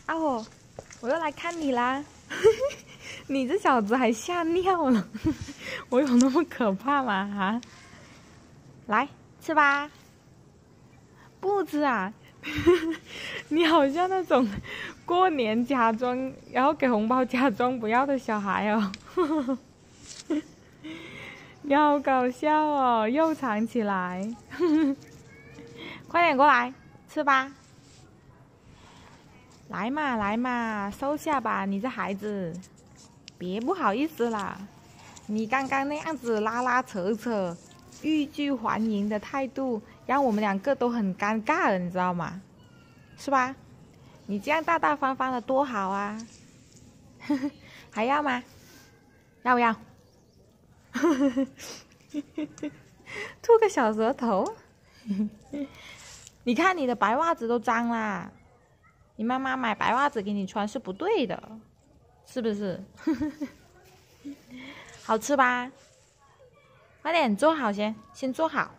阿火，我又来看你啦！你这小子还吓尿了，我有那么可怕吗？啊！来吃吧，不吃啊！你好像那种过年假装，然后给红包假装不要的小孩哦。你好搞笑哦，又藏起来。快点过来吃吧。来嘛来嘛，收下吧，你这孩子，别不好意思啦。你刚刚那样子拉拉扯扯、欲拒还迎的态度，让我们两个都很尴尬了，你知道吗？是吧？你这样大大方方的多好啊！还要吗？要不要？吐个小舌头。你看你的白袜子都脏啦。你妈妈买白袜子给你穿是不对的，是不是？好吃吧？快点坐好先坐好。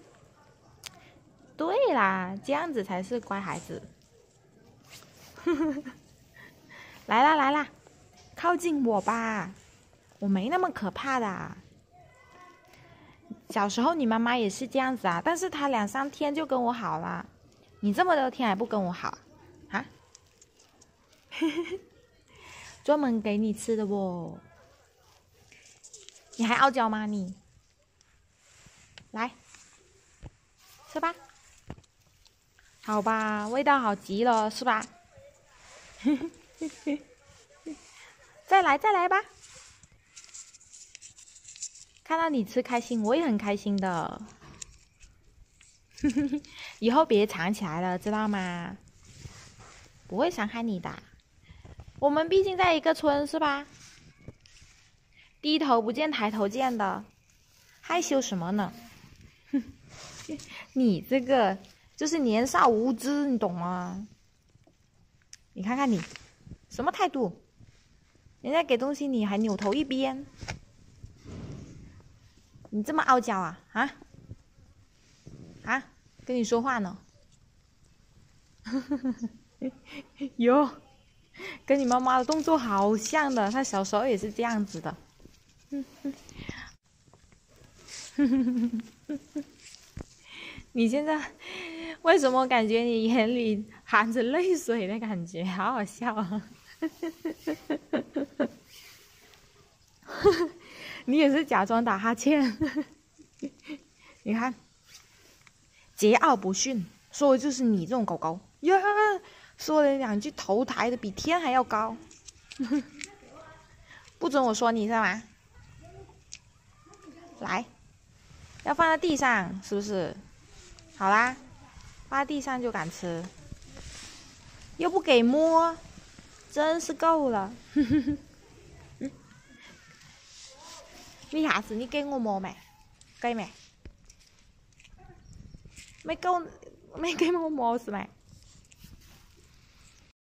对啦，这样子才是乖孩子。来啦来啦，靠近我吧，我没那么可怕的。小时候你妈妈也是这样子啊，但是她2-3天就跟我好了，你这么多天还不跟我好啊？专门给你吃的哦。你还傲娇吗你？来，吃吧。好吧，味道好极了，是吧？再来吧。看到你吃开心，我也很开心的。以后别藏起来了，知道吗？不会伤害你的。我们毕竟在一个村，是吧？低头不见抬头见的，害羞什么呢？你这个就是年少无知，你懂吗？你看看你，什么态度？人家给东西你还扭头一边，你这么傲娇啊？跟你说话呢。哟，跟你妈妈的动作好像的，她小时候也是这样子的。你现在为什么感觉你眼里含着泪水的感觉？好好笑啊！你也是假装打哈欠。你看，桀骜不驯，说的就是你这种狗狗呀！说了2句头抬的比天还要高。不准我说你是吗？来，要放在地上，是不是？好啦，放在地上就敢吃，又不给摸，真是够了。你下次你给我摸没？给没？没给我摸是没？